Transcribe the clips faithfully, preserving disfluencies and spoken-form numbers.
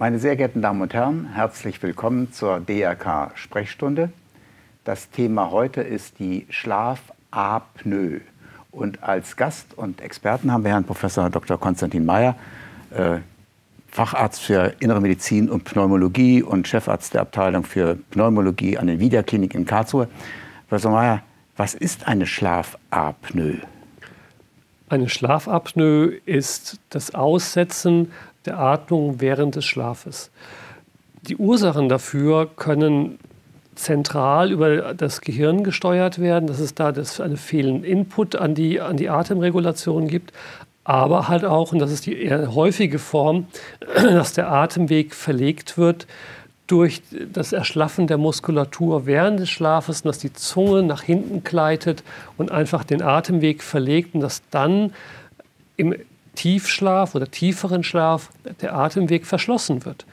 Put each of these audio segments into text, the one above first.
Meine sehr geehrten Damen und Herren, herzlich willkommen zur D R K-Sprechstunde. Das Thema heute ist die Schlafapnoe. Und als Gast und Experten haben wir Herrn Professor Doktor Konstantin Meyer, äh, Facharzt für Innere Medizin und Pneumologie und Chefarzt der Abteilung für Pneumologie an der Widia-Klinik in Karlsruhe. Professor Meyer, was ist eine Schlafapnoe? Eine Schlafapnoe ist das Aussetzen der Atmung während des Schlafes. Die Ursachen dafür können zentral über das Gehirn gesteuert werden, dass es da das einen fehlenden Input an die, an die Atemregulation gibt, aber halt auch, und das ist die eher häufige Form, dass der Atemweg verlegt wird durch das Erschlaffen der Muskulatur während des Schlafes, dass die Zunge nach hinten gleitet und einfach den Atemweg verlegt und dass dann im Tiefschlaf oder tieferen Schlaf der Atemweg verschlossen wird.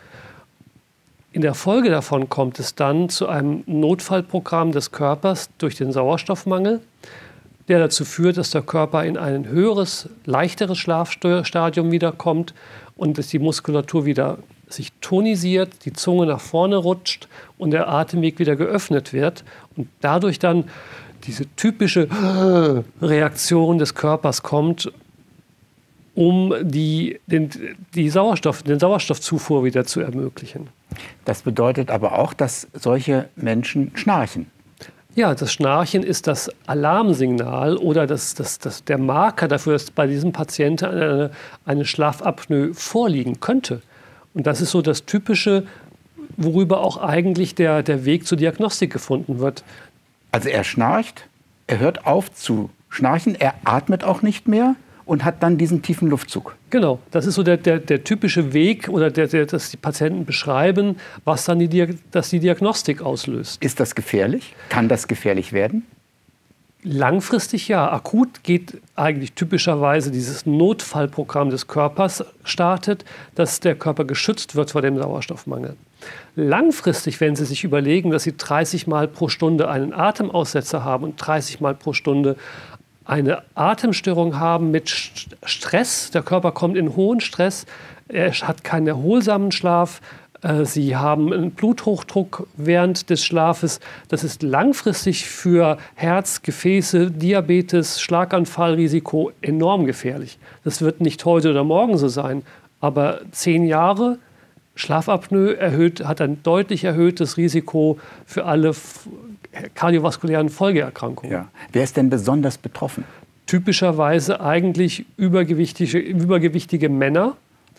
In der Folge davon kommt es dann zu einem Notfallprogramm des Körpers durch den Sauerstoffmangel, der dazu führt, dass der Körper in ein höheres, leichteres Schlafstadium wiederkommt und dass die Muskulatur wieder sich tonisiert, die Zunge nach vorne rutscht und der Atemweg wieder geöffnet wird und dadurch dann diese typische Reaktion des Körpers kommt, um die, den, die Sauerstoff, den Sauerstoffzufuhr wieder zu ermöglichen. Das bedeutet aber auch, dass solche Menschen schnarchen. Ja, das Schnarchen ist das Alarmsignal oder das, das, das, der Marker dafür, dass bei diesem Patienten eine, eine Schlafapnoe vorliegen könnte. Und das ist so das Typische, worüber auch eigentlich der, der Weg zur Diagnostik gefunden wird. Also er schnarcht, er hört auf zu schnarchen, er atmet auch nicht mehr und hat dann diesen tiefen Luftzug. Genau, das ist so der, der, der typische Weg, oder der, der, das die Patienten beschreiben, was dann die, das die Diagnostik auslöst. Ist das gefährlich? Kann das gefährlich werden? Langfristig ja. Akut geht eigentlich typischerweise dieses Notfallprogramm des Körpers startet, dass der Körper geschützt wird vor dem Sauerstoffmangel. Langfristig, wenn Sie sich überlegen, dass Sie dreißig Mal pro Stunde einen Atemaussetzer haben und dreißig Mal pro Stunde eine Atemstörung haben mit Stress, der Körper kommt in hohen Stress, er hat keinen erholsamen Schlaf, Sie haben einen Bluthochdruck während des Schlafes. Das ist langfristig für Herz, Gefäße, Diabetes, Schlaganfallrisiko enorm gefährlich. Das wird nicht heute oder morgen so sein, aber zehn Jahre Schlafapnoe erhöht, hat ein deutlich erhöhtes Risiko für alle kardiovaskulären Folgeerkrankungen. Ja. Wer ist denn besonders betroffen? Typischerweise eigentlich übergewichtige, übergewichtige Männer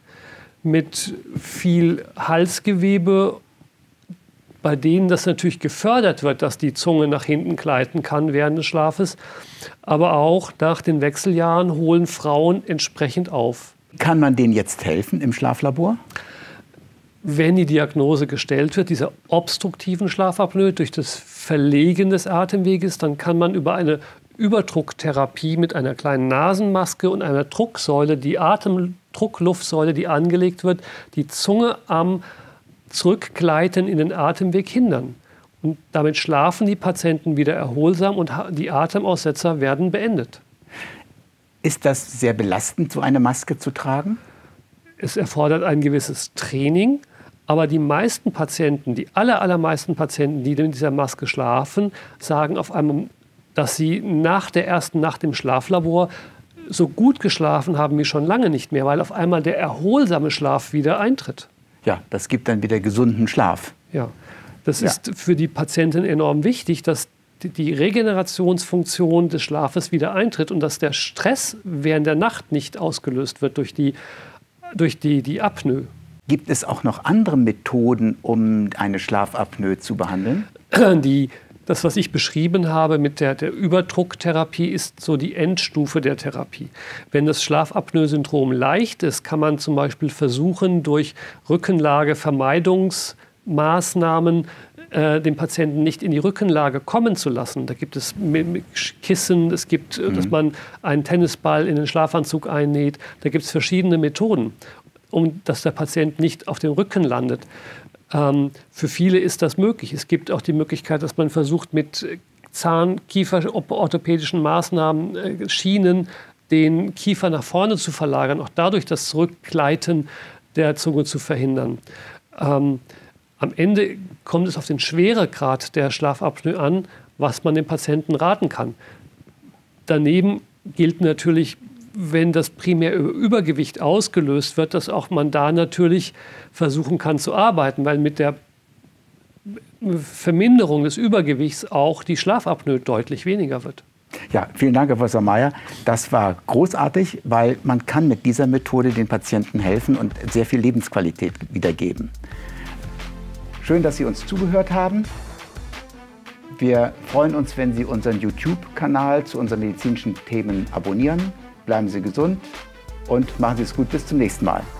mit viel Halsgewebe, bei denen das natürlich gefördert wird, dass die Zunge nach hinten gleiten kann während des Schlafes. Aber auch nach den Wechseljahren holen Frauen entsprechend auf. Kann man denen jetzt helfen im Schlaflabor? Wenn die Diagnose gestellt wird, dieser obstruktiven Schlafapnoe durch das Verlegen des Atemweges, dann kann man über eine Überdrucktherapie mit einer kleinen Nasenmaske und einer Drucksäule, die Atemdruckluftsäule, die angelegt wird, die Zunge am Zurückgleiten in den Atemweg hindern. Und damit schlafen die Patienten wieder erholsam und die Atemaussetzer werden beendet. Ist das sehr belastend, so eine Maske zu tragen? Es erfordert ein gewisses Training, aber die meisten Patienten, die aller, allermeisten Patienten, die in dieser Maske schlafen, sagen auf einmal, dass sie nach der ersten Nacht im Schlaflabor so gut geschlafen haben wie schon lange nicht mehr, weil auf einmal der erholsame Schlaf wieder eintritt. Ja, das gibt dann wieder gesunden Schlaf. Ja, das Ja. ist für die Patienten enorm wichtig, dass die Regenerationsfunktion des Schlafes wieder eintritt und dass der Stress während der Nacht nicht ausgelöst wird durch die, durch die, die Apnoe. Gibt es auch noch andere Methoden, um eine Schlafapnoe zu behandeln? Die Das, was ich beschrieben habe mit der, der Überdrucktherapie, ist so die Endstufe der Therapie. Wenn das Schlafapnoe-Syndrom leicht ist, kann man zum Beispiel versuchen, durch Rückenlagevermeidungsmaßnahmen äh, den Patienten nicht in die Rückenlage kommen zu lassen. Da gibt es Kissen, es gibt, mhm. dass man einen Tennisball in den Schlafanzug einnäht. Da gibt es verschiedene Methoden, um dass der Patient nicht auf dem Rücken landet. Ähm, für viele ist das möglich. Es gibt auch die Möglichkeit, dass man versucht, mit Zahn-, Kiefer-, orthopädischen Maßnahmen, äh, Schienen, den Kiefer nach vorne zu verlagern. Auch dadurch das Zurückgleiten der Zunge zu verhindern. Ähm, am Ende kommt es auf den Schweregrad der Schlafapnoe an, was man dem Patienten raten kann. Daneben gilt natürlich, wenn das primär über Übergewicht ausgelöst wird, dass auch man da natürlich versuchen kann zu arbeiten, weil mit der Verminderung des Übergewichts auch die Schlafapnoe deutlich weniger wird. Ja, vielen Dank, Herr Professor Meyer. Das war großartig, weil man kann mit dieser Methode den Patienten helfen und sehr viel Lebensqualität wiedergeben. Schön, dass Sie uns zugehört haben. Wir freuen uns, wenn Sie unseren YouTube-Kanal zu unseren medizinischen Themen abonnieren. Bleiben Sie gesund und machen Sie es gut. Bis zum nächsten Mal.